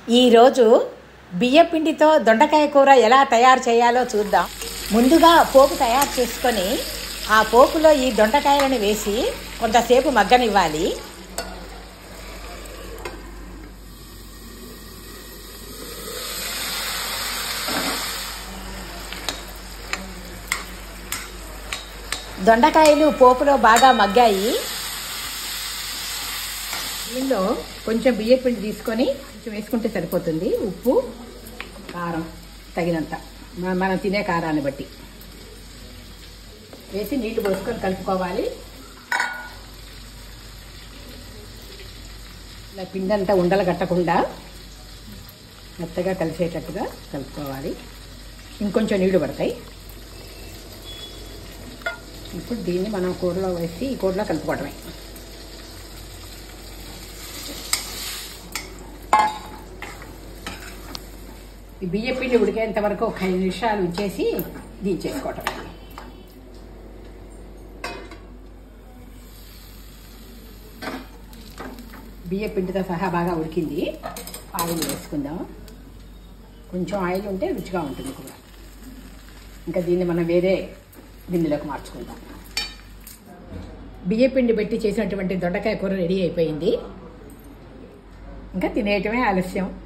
ఈరోజు బియ్యపిండితో దొండకాయ కూర ఎలా తయారు చేయాలో చూద్దాం. ముందుగా పోపు తయారు చేసుకొని ఆ పోపులో ఈ దొండకాయలను వేసి కొంతసేపు మగ్గనివ్వాలి. దొండకాయలు పోపులో బాగా మగ్గాయి. దీనిలో కొంచెం బియ్యపిండి తీసుకొని కొంచెం వేసుకుంటే సరిపోతుంది. ఉప్పు, కారం తగినంత మనం తినే కారాన్ని బట్టి వేసి నీళ్లు పోసుకొని కలుపుకోవాలి. ఇలా పిండి అంతా ఉండలు కట్టకుండా మెత్తగా కలిసేటట్టుగా కలుపుకోవాలి. ఇంకొంచెం నీళ్లు పడతాయి. ఇప్పుడు దీన్ని మనం కూరలో వేసి ఈ కూరలో కలుపుకోవడమే. ఈ బియ్యపిండి ఉడికేంత వరకు ఒక 5 నిమిషాలు ఉంచేసి దించేసుకోవటం. బియ్యపిండితో సహా బాగా ఉడికింది. ఆయిల్ వేసుకుందాం. కొంచెం ఆయిల్ ఉంటే రుచిగా ఉంటుంది కూర. ఇంకా దీన్ని మనం వేరే గిన్నెలోకి మార్చుకుందాం. బియ్యపిండి పెట్టి చేసినటువంటి దొండకాయ కూర రెడీ అయిపోయింది. ఇంకా తినేయటమే ఆలస్యం.